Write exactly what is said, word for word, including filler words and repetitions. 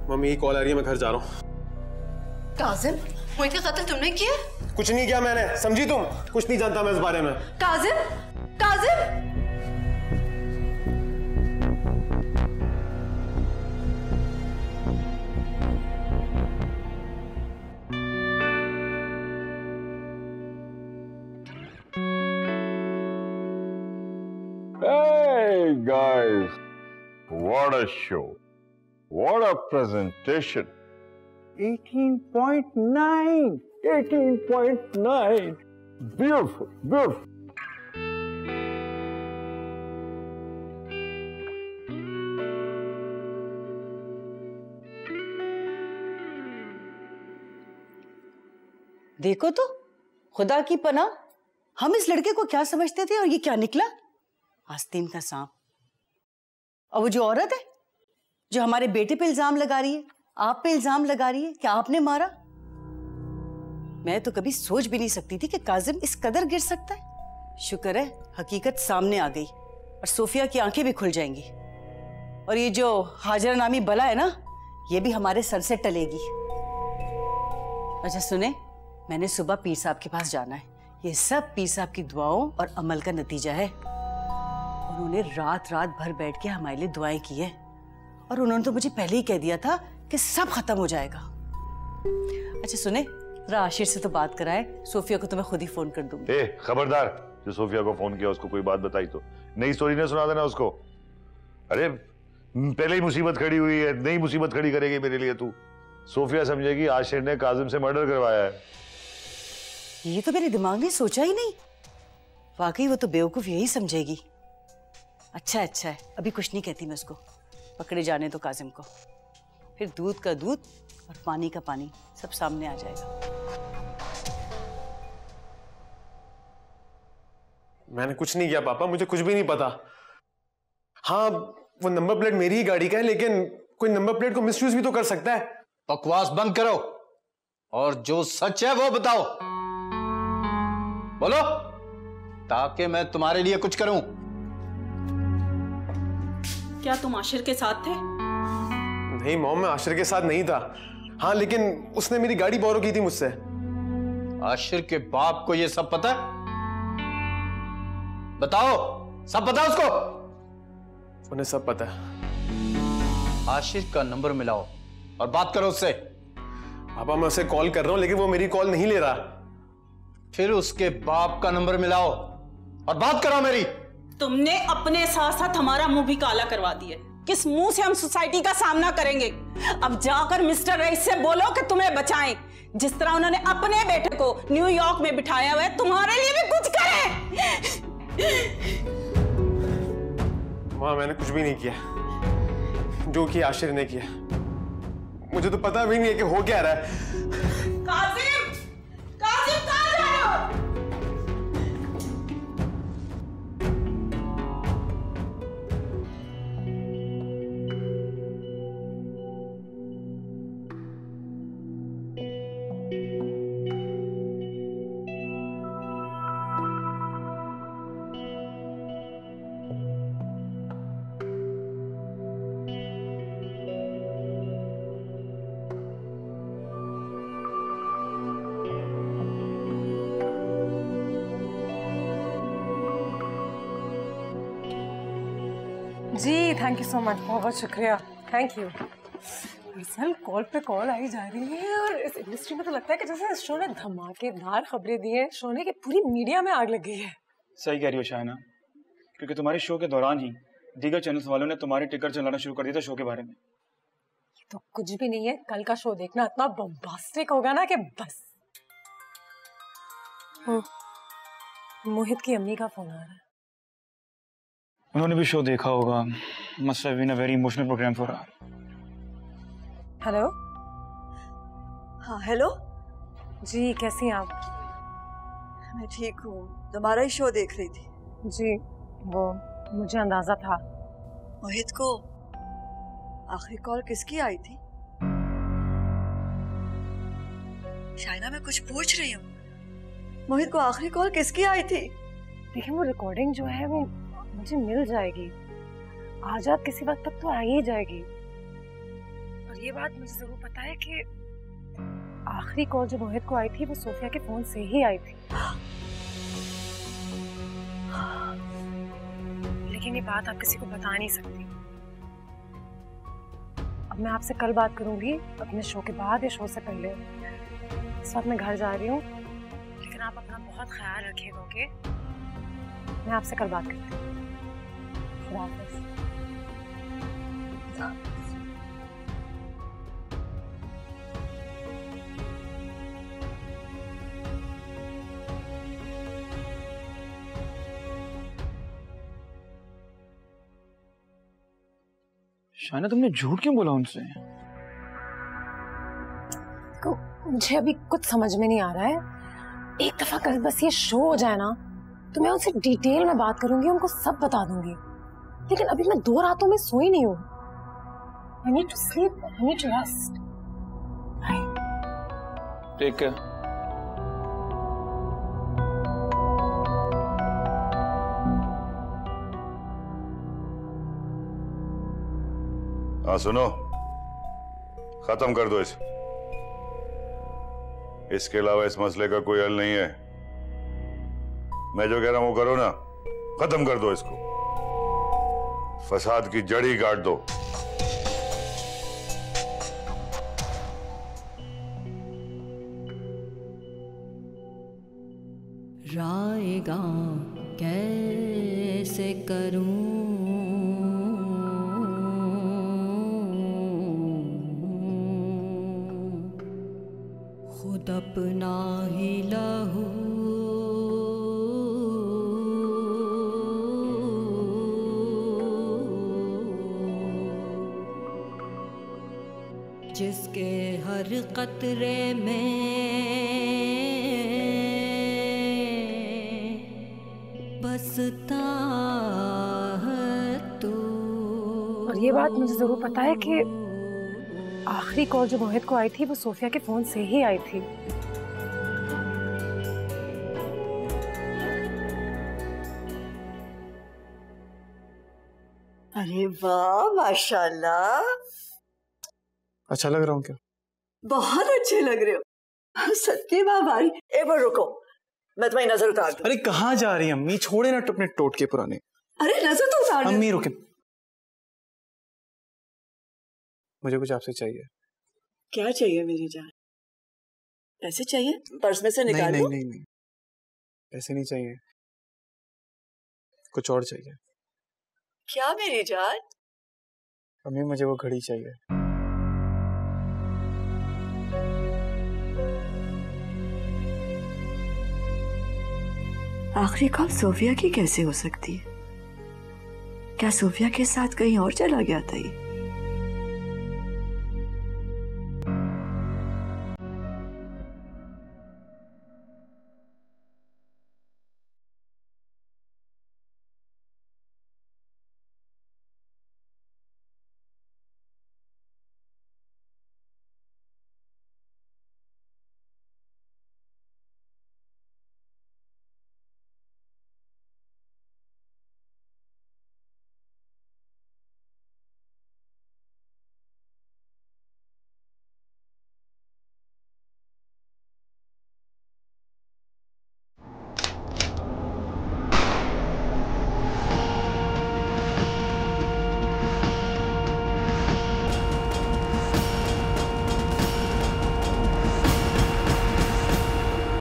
Mummy की call आ रही है, मैं घर जा रहा हूँ। काजिम, मोहित का कत्ल तुमने किया? कुछ नहीं किया मैंने, समझी तुम? कुछ नहीं जानता मैं इस बारे में। Kazim, Kazim. Hey guys, what a show. What a presentation. eighteen point nine. eighteen point nine. Beautiful, beautiful. देखो तो, खुदा की पनाह, हम इस लड़के को क्या समझते थे और ये क्या निकला? आस्तीन का सांप। और वो जो औरत है जो हमारे बेटे पे इल्जाम लगा रही है, आप पे इल्जाम लगा रही है कि आपने मारा। मैं तो कभी सोच भी नहीं सकती थी कि काजिम इस कदर गिर सकता है। शुक्र है हकीकत सामने आ गई और सोफिया की आंखें भी खुल जाएंगी। और ये जो हाजरा नामी बला है ना, ये भी हमारे सर से टलेगी। अच्छा सुने, मैंने सुबह पीर साहब के पास जाना है। ये सब पीर साहब की दुआओं और अमल का नतीजा है। उन्होंने रात रात भर बैठ के हमारे लिए दुआएं की है और उन्होंने तो मुझे पहले ही कह दिया था कि सब खत्म हो जाएगा। अच्छा सुने, जरा आशिर से तो बात कराए, सोफिया को तो मैं खुद ही फोन कर दूंगी। ए, खबरदार, जो सोफिया को फोन किया उसको कोई बात बताई तो नई स्टोरी ने सुना देना उसको। अरे पहले ही मुसीबत खड़ी हुई है, नई मुसीबत खड़ी करेगी मेरे लिए तू। सोफिया समझेगी आशिर ने काजिम से मर्डर करवाया है। ये तो मेरे दिमाग ने सोचा ही नहीं। वाकई वो तो बेवकूफ यही समझेगी। अच्छा अच्छा है, अभी कुछ नहीं कहती मैं उसको। पकड़े जाने तो काजिम को, फिर दूध का दूध और पानी का पानी सब सामने आ जाएगा। मैंने कुछ नहीं किया पापा, मुझे कुछ भी नहीं पता। हाँ, वो नंबर प्लेट मेरी ही गाड़ी का है, लेकिन कोई नंबर प्लेट को मिसयूज भी तो कर सकता है। बकवास बंद करो और जो सच है वो बताओ। बोलो, ताकि मैं तुम्हारे लिए कुछ करूं। क्या तुम आशिर के साथ थे? नहीं मॉम, मैं आशिर के साथ नहीं था। हाँ, लेकिन उसने मेरी गाड़ी बोरो की थी मुझसे। आशिर के बाप को ये सब पता है? बताओ, सब पता है उसको? उन्हें सब पता है। आशिर का नंबर मिलाओ और बात करो उससे। पापा मैं उसे कॉल कर रहा हूं, लेकिन वो मेरी कॉल नहीं ले रहा। फिर उसके बाप का नंबर मिलाओ और बात करो मेरी। तुमने अपने साथ साथ हमारा मुंह भी काला करवा दिया। किस मुंह से हम सोसाइटी का सामना करेंगे? अब जाकर मिस्टर रईस से बोलो कि तुम्हें बचाएं। जिस तरह उन्होंने अपने बेटे को न्यूयॉर्क में बिठाया हुआ है, तुम्हारे लिए भी कुछ करें। माँ, मैंने कुछ भी नहीं किया, जो कि आशिर ने किया। मुझे तो पता भी नहीं है कि हो क्या रहा है। काजिम, काजिम कहाँ जा रहे हो? जी थैंक यू सो मच, बहुत बहुत शुक्रिया, थैंक यू। दरअसल कॉल पे कॉल आई जा रही है और इस इंडस्ट्री में तो लगता है कि जैसे इस शो ने धमाकेदार खबरें दी हैं। शो ने कि पूरी मीडिया में आग लग गई है। सही कह रही हो शायना, क्योंकि तुम्हारे शो के दौरान ही दीगर चैनल्स वालों ने तुम्हारी टिकर चलाना शुरू कर दिया था शो के बारे में। ये तो कुछ भी नहीं है, कल का शो देखना इतना बम्बास्टिक होगा ना कि बस। मोहित की अम्मी का फोन आ रहा है। उन्होंने भी शो देखा होगा। Must have been a very emotional programme for her. Hello. हाँ हेलो। जी कैसी हैं आप? मैं ठीक हूँ, तुम्हारा ही शो देख रही थी। जी वो मुझे अंदाजा था। मोहित को आखिरी कॉल किसकी आई थी? शायना मैं कुछ पूछ रही हूँ। मोहित को आखिरी कॉल किसकी आई थी? देखिए वो रिकॉर्डिंग जो है वो मुझे मिल जाएगी। आजाद किसी वक्त तक तो आ ही जाएगी। और ये बात मुझे जरूर पता है कि आखिरी कॉल जो मोहित को आई थी वो सोफिया के फोन से ही आई थी। लेकिन ये बात आप किसी को बता नहीं सकती। अब मैं आपसे कल बात करूंगी, अपने शो के बाद या शो से पहले। इस वक्त मैं घर जा रही हूँ, लेकिन आप अपना बहुत ख्याल रखिएगा, ओके? मैं आपसे कल बात करती हूँ। खुदा हाफिज़। शायना तुमने झूठ क्यों बोला उनसे? को मुझे अभी कुछ समझ में नहीं आ रहा है। एक दफा कल बस ये शो हो जाए ना, तो मैं उनसे डिटेल में बात करूंगी, उनको सब बता दूंगी। लेकिन अभी मैं दो रातों में सोई नहीं हूँ। I need to sleep. I need to rest. Take care. हाँ सुनो, खत्म कर दो इसे। इसके अलावा इस मसले का कोई हल नहीं है। मैं जो कह रहा हूं वो करो ना, खत्म कर दो इसको। फसाद की जड़ ही काट दो। रायगा कैसे करूं, खुद अपना ही लहू जिसके हर कतरे में बसता है तू। और ये बात मुझे जरूर पता है कि आखिरी कॉल जो मोहित को आई थी वो सोफिया के फोन से ही आई थी। अरे वाह, माशाल्लाह। अच्छा लग रहा हूँ क्या? बहुत अच्छे लग रहे हो। सच्ची वाह भाई। एक बार रुको, मैं तुम्हारी नजर उतार दूं। अरे कहाँ जा रही है अम्मी? छोड़े ना अपने टोटके पुराने। अरे नजर तो उतार दो। अम्मी रुके, मुझे कुछ आपसे चाहिए। क्या चाहिए मेरी जान? पैसे चाहिए? पर्स में से निकाल नहीं, दो। नहीं नहीं नहीं, पैसे नहीं चाहिए, कुछ और चाहिए। क्या मेरी जान? अम्मी मुझे वो घड़ी चाहिए। आखिरी कॉल सोफिया की कैसे हो सकती है? क्या सोफिया के साथ कहीं और चला गया था ये?